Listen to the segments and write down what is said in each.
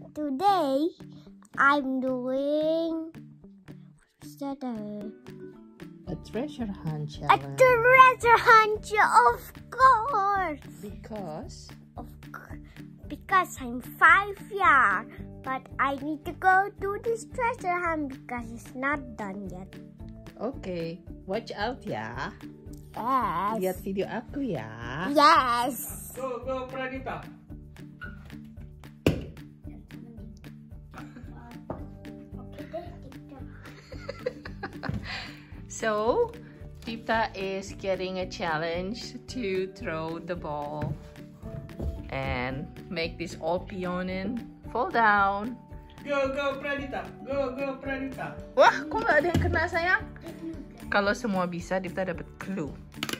Today, I'm doing a treasure hunt a challenge. treasure hunt, of course. Because I'm 5 years, but I need to go to this treasure hunt because it's not done yet. Okay, watch out ya. Yes. Lihat video aku ya. Yes. Go, Pradita. So, Deepta is getting a challenge to throw the ball and make this all pionin fall down. Go, Pradita. Go, Pradita. Wah, kok nggak ada yang kena sayang? Kalau semua bisa, Deepta dapat clue.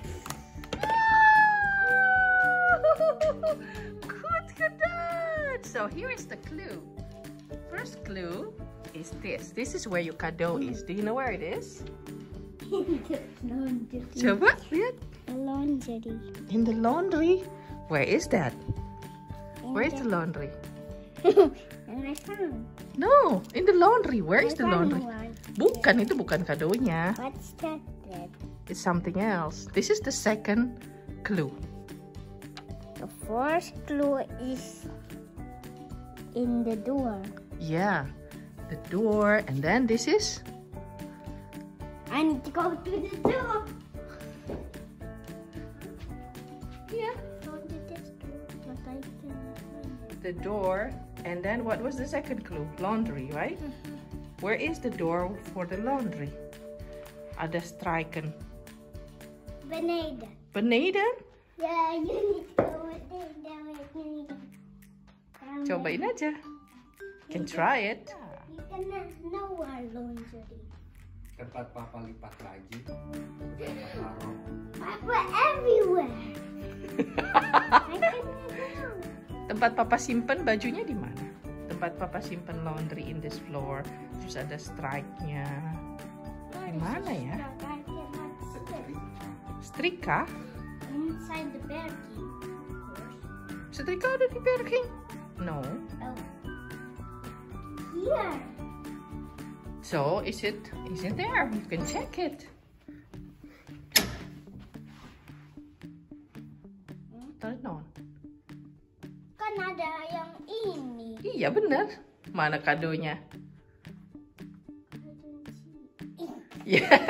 Good. So here is the clue. First clue is this. This is where your kado is. Do you know where it is? Coba lihat. Laundry. In the laundry. Where is that? Where is the laundry? And I found. No, in the laundry. Where is the laundry? One. Bukan, itu bukan kadonya. What's that? It's something else. This is the second clue. The first clue is in the door. Yeah, the door, and then this is. I need to go to the door. Yeah. The door, and then what was the second clue? Laundry, right? Where is the door for the laundry? Ada striken. Beneden. Beneden? Yeah, you need to go with it. Cobain aja. Can try it. You cannot know our laundry. Tempat papa lipat lagi. Papa everywhere. I cannot know. Tempat papa simpen bajunya di mana? Tempat papa simpen laundry in this floor. Terus ada strike-nya. Di mana ya? I cannot see it. Setrika? Inside the bear cave, of course. Setrika ada di Bear King? No. Oh. Here. So, is it there? You can check it. Turn it on. Kan ada yang ini. Iya bener. Mana kadonya? Yeah.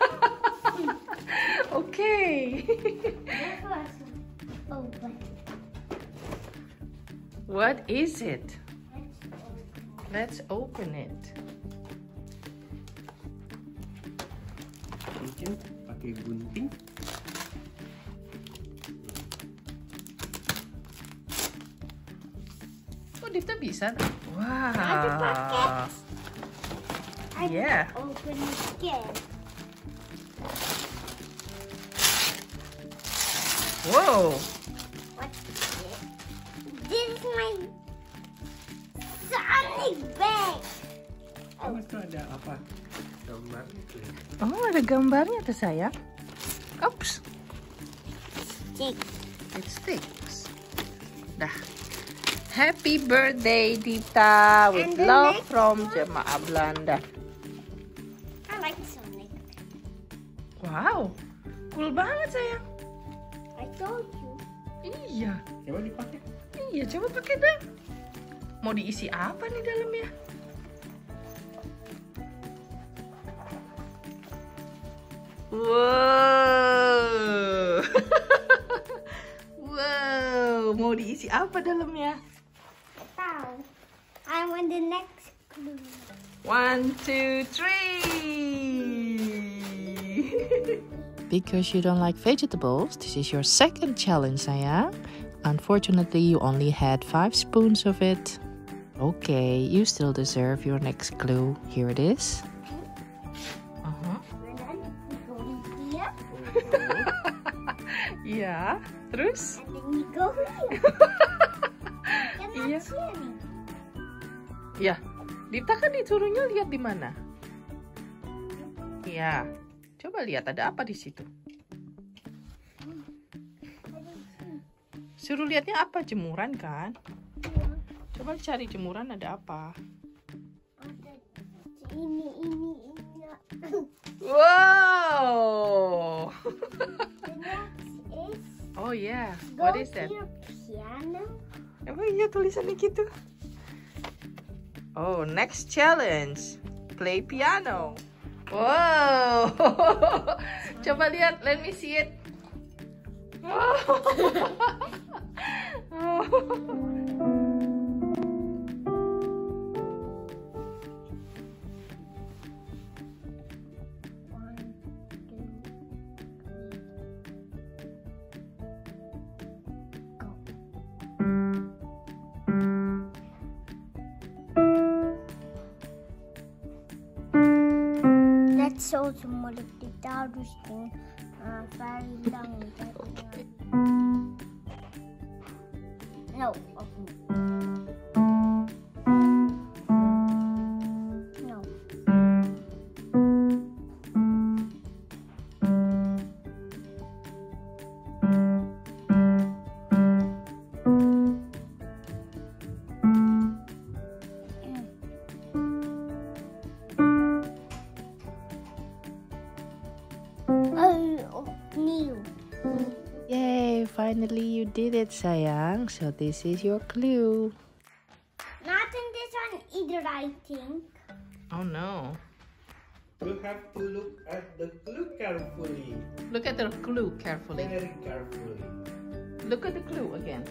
Okay. Open. What is it? Let's open it. Mungkin pakai gunting. Oh, Deepta bisa. Wow. Ada paket. Yeah. Open it again. Whoa. What's this? This is my Sonic bag. Oh, itu ada apa? Gambar itu ya. Oh, ada gambarnya tuh sayang. Oops. Stick. It sticks. Dah. Happy birthday, Deepta. With And the love next from Jemaah Belanda. I like Sonic. Wow. Cool banget sayang. I told you. Iya. Coba dipakai. Iya, coba pakai dah. Mau diisi apa nih dalamnya? Wow. Wow, mau diisi apa dalamnya? Tahu. I want the next clue. 1, 2, 3. Because you don't like vegetables, this is your second challenge, sayang. Unfortunately, you only had 5 spoons of it. Okay, you still deserve your next clue. Here it is. And then we go in here. Ya, terus? And then we go here. Cannot Iya. see any. Ya, Deepta kan disuruhnya lihat di mana? Ya, coba lihat ada apa di situ. Suruh lihatnya apa? Jemuran kan? Coba cari jemuran ada apa? Ini. Wow! The next is Oh yeah, go what is to that? your piano. Emang iya tulisannya gitu? Oh, next challenge. Play piano. Wow! Coba lihat, let me see it. Let's also mulai kita harus very long. No, okay. No. New. Yay, finally you did it, sayang. So this is your clue. Not in this one either, I think. Oh no. You have to look at the clue carefully. Look at the clue carefully. Very carefully. Look at the clue again.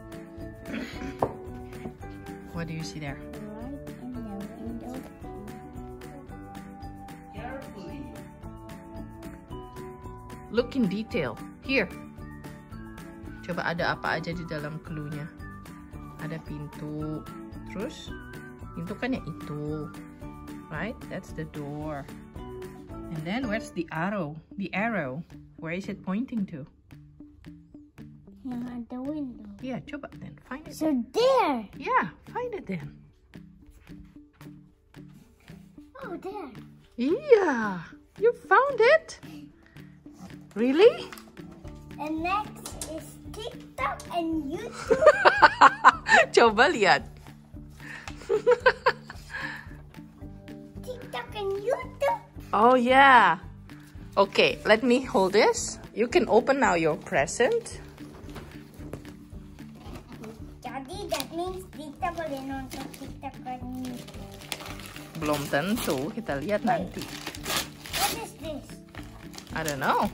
What do you see there? Right in the window. Carefully. Look in detail. Here. Coba ada apa aja di dalam clue-nya. Ada pintu. Terus pintu kan ya itu. Right? That's the door. And then where's the arrow? The arrow. Where is it pointing to? No, at the window. Yeah, coba then. Find it. So there. Yeah, find it then. Oh, there. Yeah. You found it? Really? And next is TikTok and YouTube. Coba lihat. TikTok and YouTube. Oh yeah. Okay, let me hold this. You can open now your present. Jadi that means kita boleh nonton TikTok and YouTube. Belum tentu, kita lihat nanti. What is this? I don't know.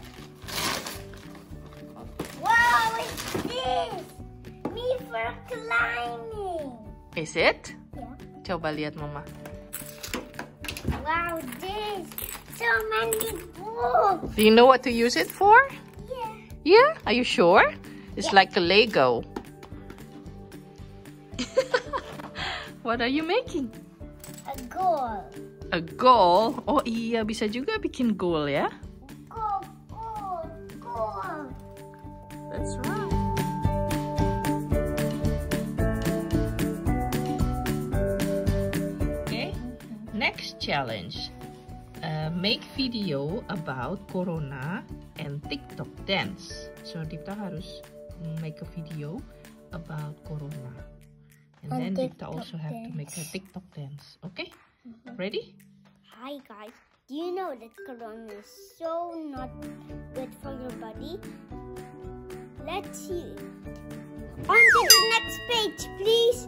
Wow, it's this. Me for climbing. Is it? Yeah. Coba lihat Mama. Wow, this. So many books. Do you know what to use it for? Yeah. Yeah? Are you sure? It's like a Lego. What are you making? A goal. A goal? Oh iya, bisa juga bikin goal ya? Goal, goal, goal. That's right. Okay, next challenge. Make video about Corona and TikTok dance. So Dipta harus make a video about Corona. And On then Dipta TikTok also have to make a dance. TikTok dance. Okay? Ready? Hi guys, do you know that Corona is so not good for your body? Let's see. On to the next page, please.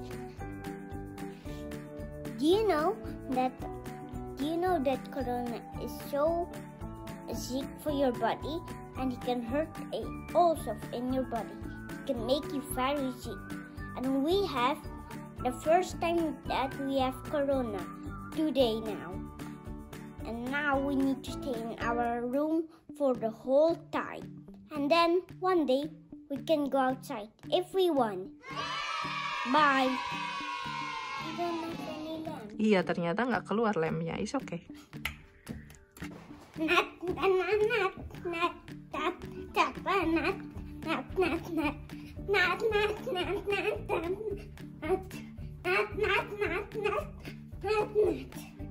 Do you know that Corona is so sick for your body and it can hurt also in your body. It can make you very sick. And we have the first time that we have Corona today now. And now we need to stay in our room for the whole time. And then one day we can go outside if we want. Bye. You don't have any lamp. Iya, ternyata nggak keluar lemnya. It's okay. Nat, nat, nat, nat, tap, tap, nat, nat, nat, nat, nat, nat, nat, nat, nat, nat, nat, nat, nat, nat, nat, nat.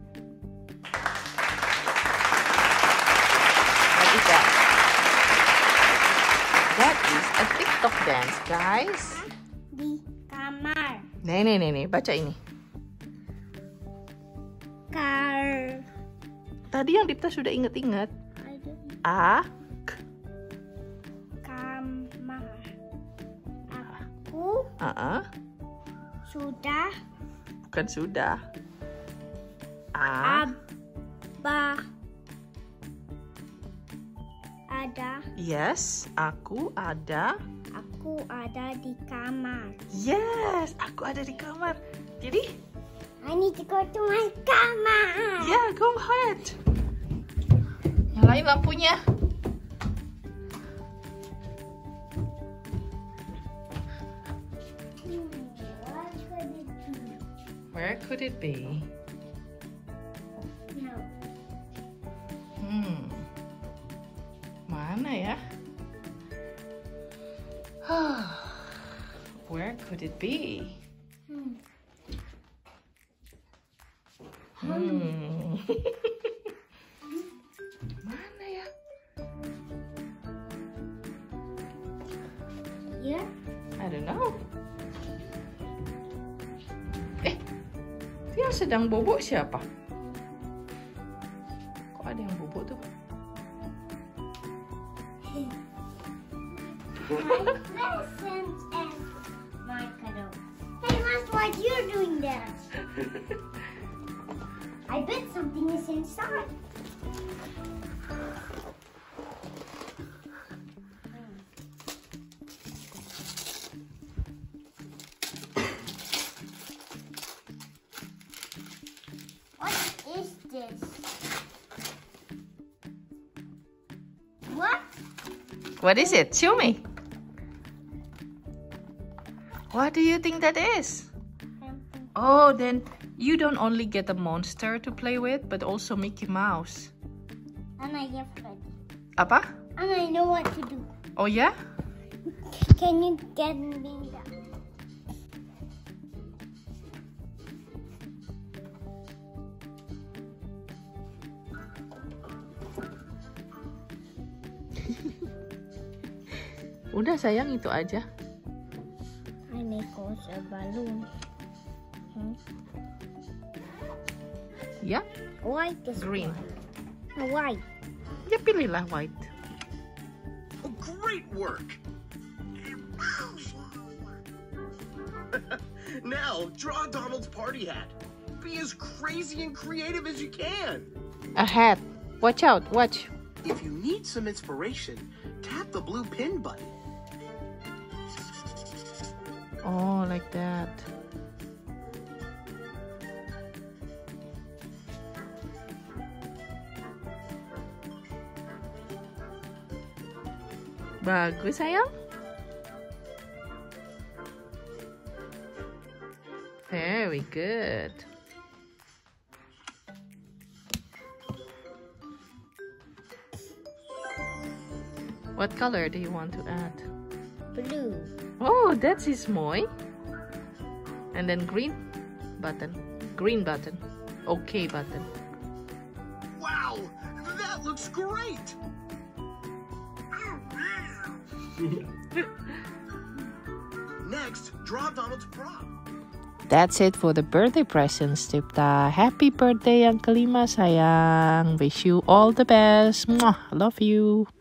What is that? That is a TikTok dance, guys. Di kamar. Nih. Baca ini. Car. Tadi yang Dipta sudah ingat-ingat. Kamar. Aku sudah. Bukan sudah. Abah ada. Yes, aku ada. Aku ada di kamar. Yes, aku ada di kamar. Jadi, I need to go to my kamar. yeah, go ahead. Nyalain lampunya. What could it be? Where could it be? No. Mana ya? Where could it be? Mana ya? Here? I don't know. Itu yang sedang bobok siapa? Kok ada yang bobok tuh? My presents and my cuddle. Hey, Mas, what you're doing there? I bet something is inside. What is this? What? What is it? Show me. What do you think that is? Oh, then you don't only get a monster to play with, but also Mickey Mouse. And I get ready. Apa? And I know what to do. Oh ya? Can you get me that? Udah sayang, itu aja. I make also a balloon. Ya, White is green. White. Ya pilihlah white. Oh, great work! Now, draw Donald's party hat. Be as crazy and creative as you can. A hat. Watch out, watch. If you need some inspiration, tap the blue pin button. Oh, like that. Bagus sayang. Very good. What color do you want to add? Blue. Oh, that's his moy. And then green button. Green button. Okay button. Wow, that looks great! Next, draw Donald's prop. That's it for the birthday presents, Dipta. Happy birthday yang kelima, sayang. Wish you all the best. Mwah, love you.